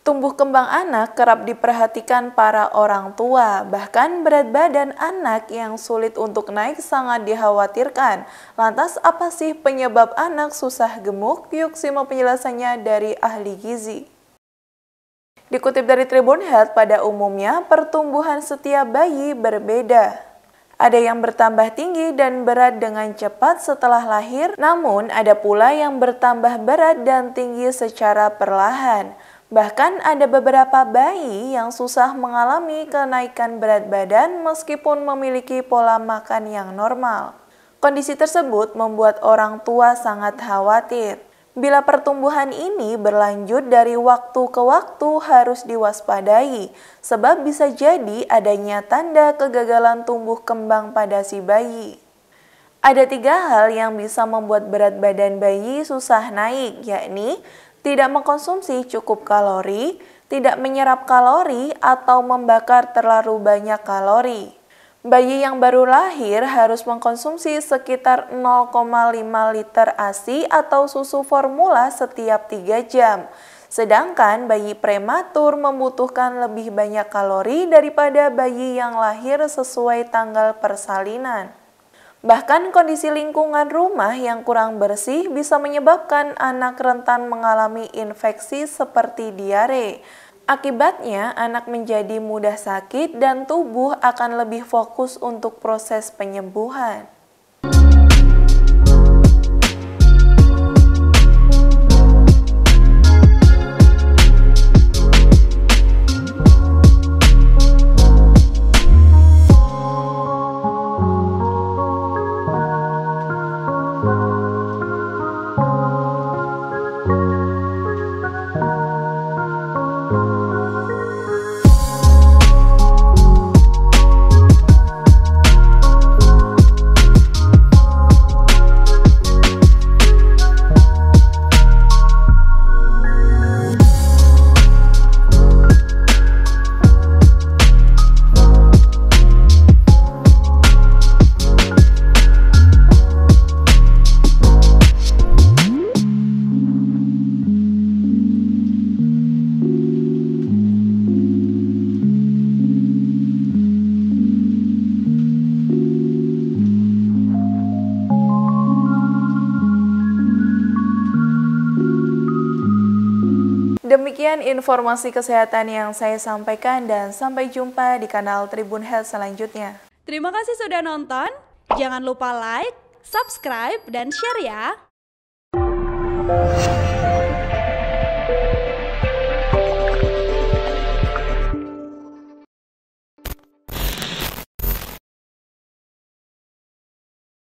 Tumbuh kembang anak kerap diperhatikan para orang tua, bahkan berat badan anak yang sulit untuk naik sangat dikhawatirkan. Lantas apa sih penyebab anak susah gemuk? Yuk simak penjelasannya dari ahli gizi. Dikutip dari Tribun Health, pada umumnya pertumbuhan setiap bayi berbeda. Ada yang bertambah tinggi dan berat dengan cepat setelah lahir, namun ada pula yang bertambah berat dan tinggi secara perlahan. Bahkan ada beberapa bayi yang susah mengalami kenaikan berat badan meskipun memiliki pola makan yang normal. Kondisi tersebut membuat orang tua sangat khawatir. Bila pertumbuhan ini berlanjut dari waktu ke waktu harus diwaspadai, sebab bisa jadi adanya tanda kegagalan tumbuh kembang pada si bayi. Ada 3 hal yang bisa membuat berat badan bayi susah naik, yakni tidak mengkonsumsi cukup kalori, tidak menyerap kalori, atau membakar terlalu banyak kalori. Bayi yang baru lahir harus mengkonsumsi sekitar 0,5 liter ASI atau susu formula setiap 3 jam. Sedangkan bayi prematur membutuhkan lebih banyak kalori daripada bayi yang lahir sesuai tanggal persalinan. Bahkan kondisi lingkungan rumah yang kurang bersih bisa menyebabkan anak rentan mengalami infeksi seperti diare. Akibatnya, anak menjadi mudah sakit dan tubuh akan lebih fokus untuk proses penyembuhan. Demikian informasi kesehatan yang saya sampaikan dan sampai jumpa di kanal Tribun Health selanjutnya. Terima kasih sudah nonton. Jangan lupa like, subscribe, dan share ya.